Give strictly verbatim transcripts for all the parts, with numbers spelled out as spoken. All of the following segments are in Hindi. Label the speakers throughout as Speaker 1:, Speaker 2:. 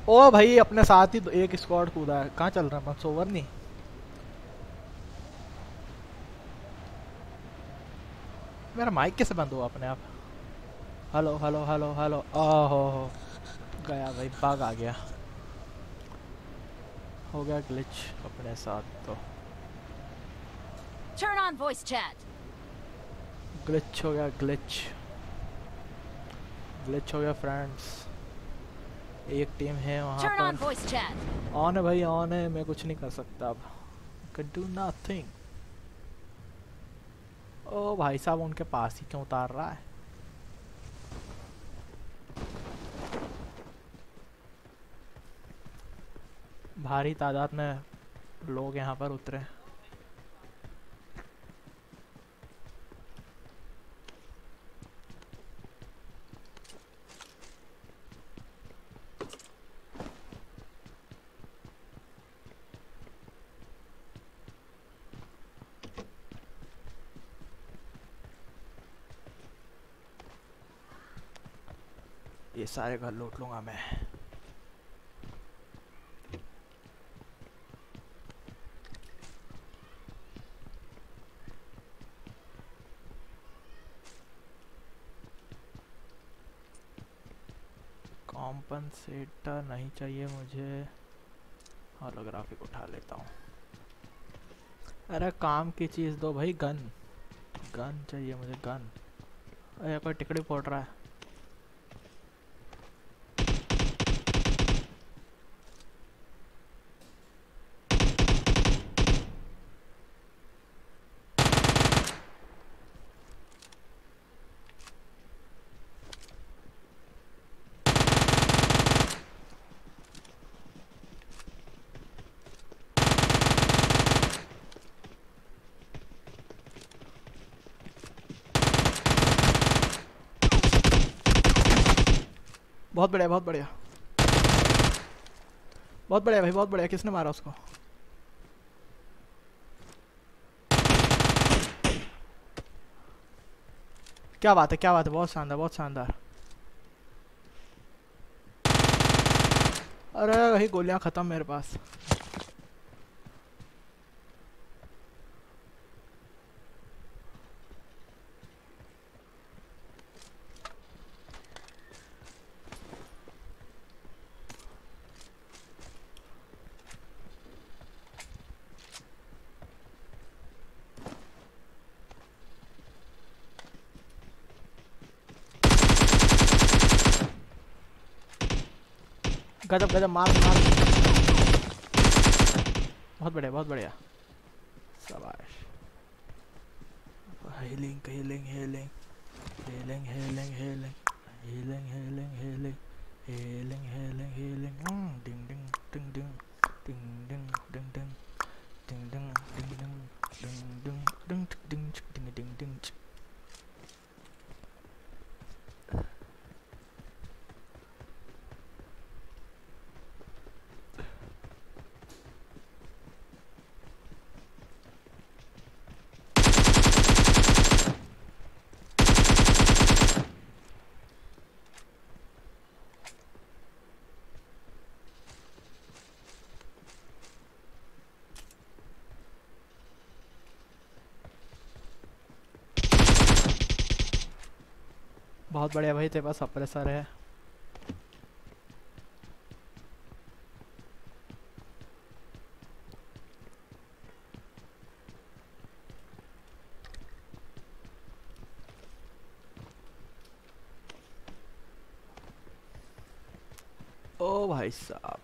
Speaker 1: ओ भाई अपने साथ ही तो एक स्क्वाड कूदा है। कहाँ चल रहा है? मत ओवर नहीं। मेरा माइक कैसे बंद हुआ अपने आप? Hello hello hello hello. ओहो हो गया भाई, बग आ गया। हो गया ग्लिच अपने साथ तो।
Speaker 2: Turn on voice chat.
Speaker 1: Glitch हो गया, ग्लिच ग्लिच हो गया फ्रेंड्स। एक टीम है वहाँ
Speaker 2: Turn on
Speaker 1: पर।
Speaker 2: voice chat.
Speaker 1: ऑन है भाई, ऑन है। मैं कुछ नहीं कर सकता अब। Can do nothing. ओ भाई साहब, उनके पास ही क्यों उतार रहा है? भारी तादाद में लोग यहाँ पर उतरे। ये सारे घर लूट लूंगा मैं। कॉम्पनसेटर नहीं चाहिए मुझे। होलोग्राफिक उठा लेता हूँ। अरे काम की चीज़ दो भाई। गन गन चाहिए मुझे, गन। अरे कोई टिकड़ी फोड़ रहा है। बहुत बढ़िया, बहुत बढ़िया, बहुत बढ़िया भाई, बहुत बढ़िया। किसने मारा उसको? क्या बात है, क्या बात है। बहुत शानदार, बहुत शानदार। अरे भाई गोलियां खत्म मेरे पास। गजब गजब, मार मार। बहुत बढ़िया, बहुत बढ़िया। शाबाश। Healing healing healing healing healing healing healing healing healing healing healing healing. Ding ding ding ding ding ding ding ding ding ding ding ding ding ding ding ding ding. बहुत बढ़िया भाई, तेरे पास सप्रेसर है। ओ भाई साहब,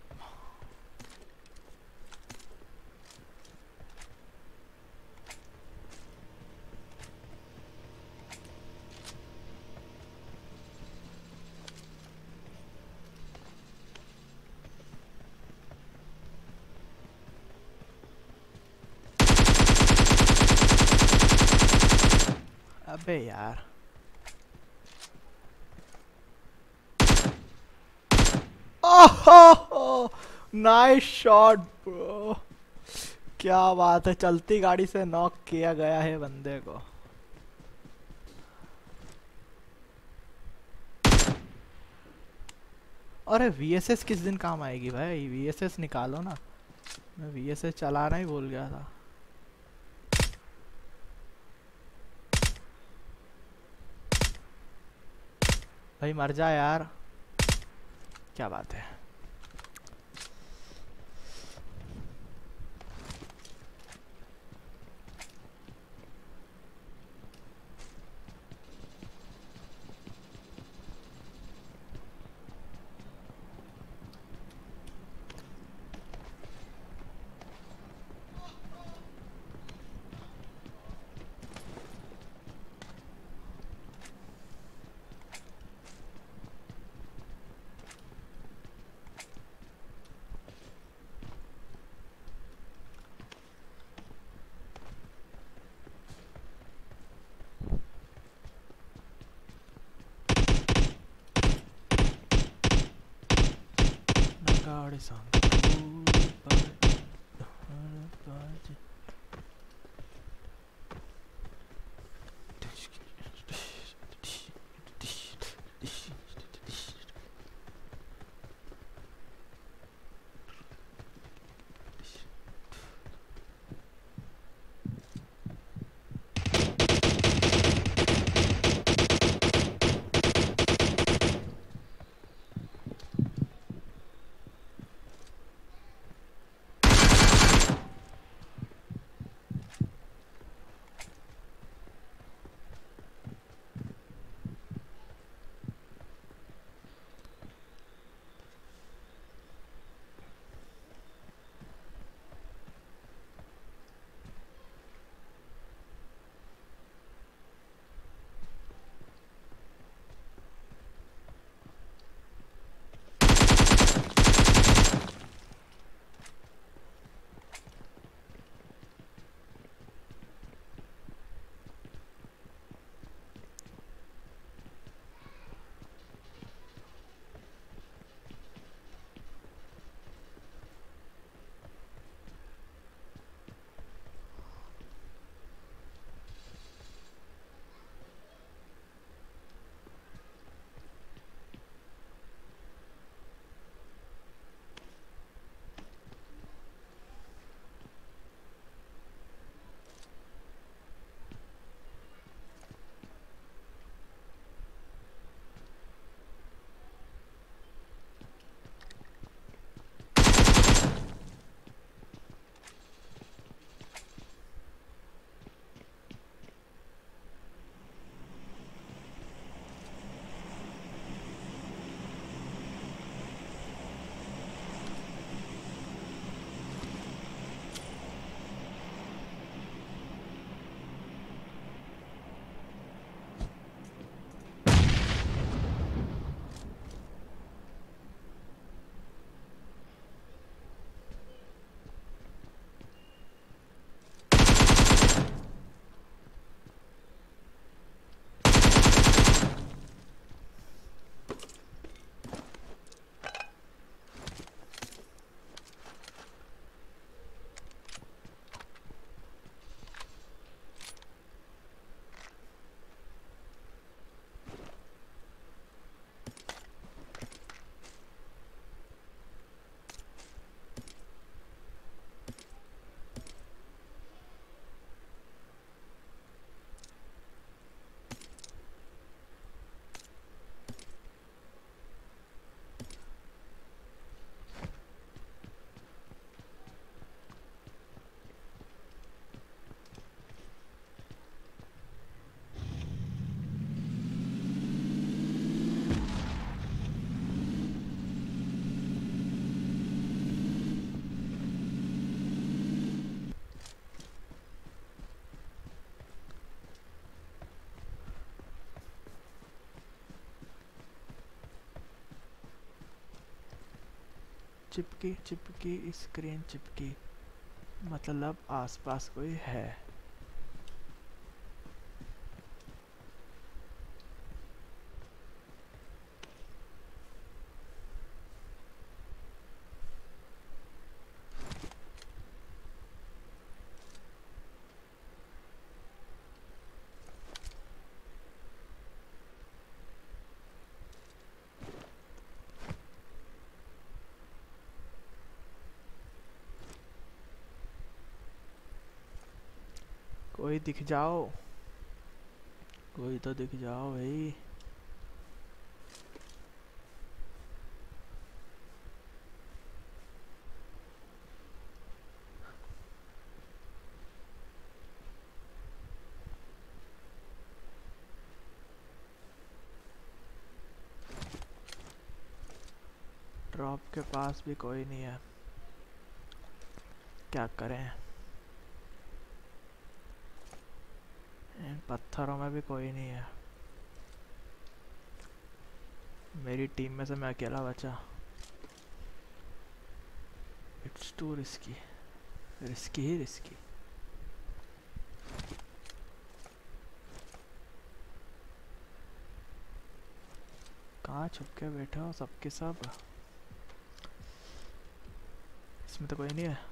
Speaker 1: अबे यार। Oh nice shot bro. क्या बात है, चलती गाड़ी से नॉक किया गया है बंदे को। अरे वीएसएस किस दिन काम आएगी भाई, वीएसएस निकालो ना। मैं वीएसएस चलाना ही भूल गया था। भाई मर जा यार, क्या बात है। गाड़ी सांग चिपकी चिपकी स्क्रीन चिपकी, मतलब आसपास कोई है। कोई दिख जाओ, कोई तो दिख जाओ भाई। ड्रॉप के पास भी कोई नहीं है, क्या करें। इन पत्थरों में भी कोई नहीं है। मेरी टीम में से मैं अकेला बचा। इट्स टू रिस्की, रिस्की ही रिस्की। कहाँ छुप के बैठे हो सबके सब? इसमें तो कोई नहीं है।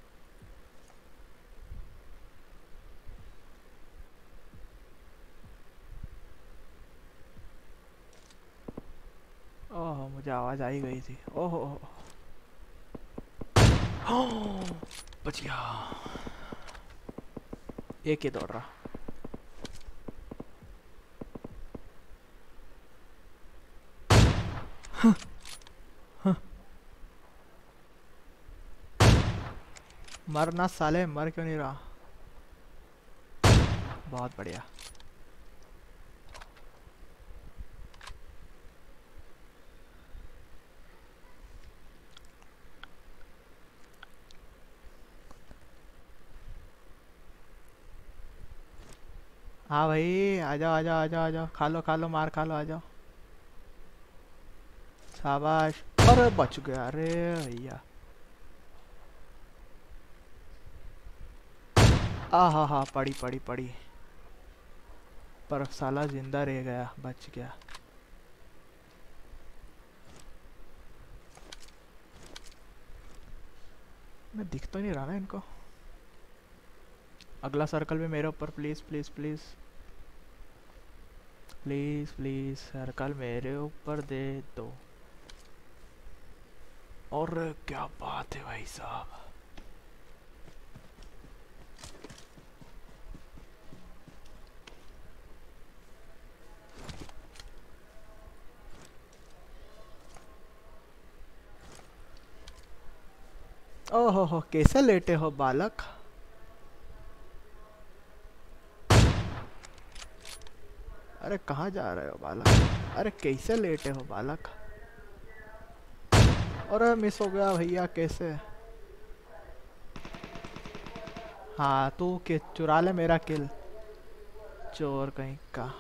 Speaker 1: ओह मुझे आवाज आई गई थी। ओह ओह बच गया। एक ही दौड़ रहा। मरना साले, मर क्यों नहीं रहा? बहुत बढ़िया। हाँ भाई आ जाओ आ जाओ आ जाओ आ जाओ, खा लो खा लो, मार खा लो, आ जाओ। शाबाश। अरे बच गया। अरे भैया आ हा हा, पड़ी पड़ी पड़ी, पर साला जिंदा रह गया, बच गया। मैं दिख तो नहीं रहा ना इनको। अगला सर्कल भी मेरे ऊपर, please please please please please, circle मेरे ऊपर दे दो। और क्या बात है भाई साहब। ओहो हो, कैसे लेटे हो बालक? अरे कहाँ जा रहे हो बालक? अरे कैसे लेटे हो बालक? अरे मिस हो गया भैया, कैसे? हाँ तू के चुरा ले मेरा किल, चोर कहीं का।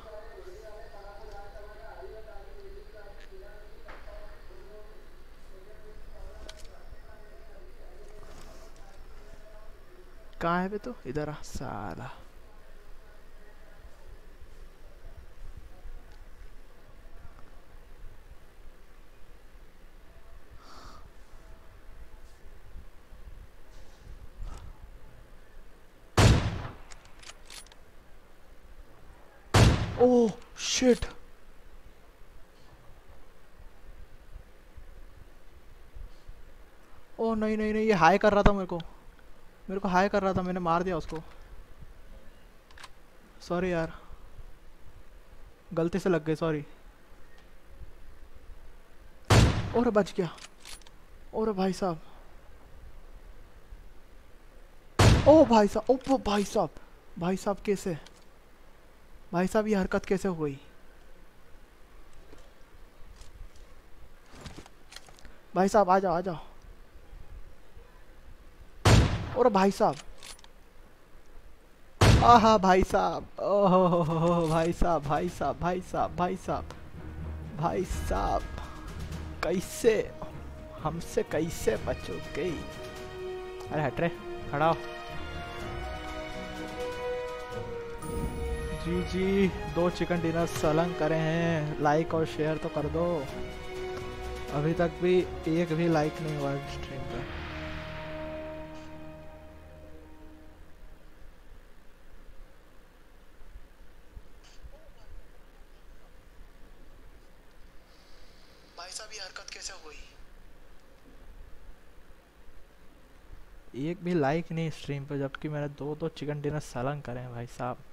Speaker 1: कहाँ है बे तू? इधर आ साला। Oh shit. ओह नहीं नहीं नहीं, ये हाई कर रहा था मेरे को, मेरे को हाई कर रहा था, मैंने मार दिया उसको। सॉरी यार, गलती से लग गई, सॉरी। और बच गया। और भाई साहब, ओ भाई साहब, ओ भाई साहब, भाई साहब कैसे? भाई साहब ये हरकत कैसे हो गई? भाई साहब आ जाओ आ जाओ। और भाई साहब, आहा भाई साहब, ओहो भाई साहब भाई साहब भाई साहब भाई साहब भाई साहब, कैसे हमसे कैसे बचोगे? अरे हट रे, खड़ा हो। जी जी, दो चिकन डिनर सलंग करे हैं, लाइक और शेयर तो कर दो। अभी तक भी एक भी लाइक नहीं हुआ स्ट्रीम पे। भाई साहब ये हरकत कैसे हो गई? एक भी लाइक नहीं स्ट्रीम पे, जबकि मैंने दो दो चिकन डिनर सलन करे हैं भाई साहब।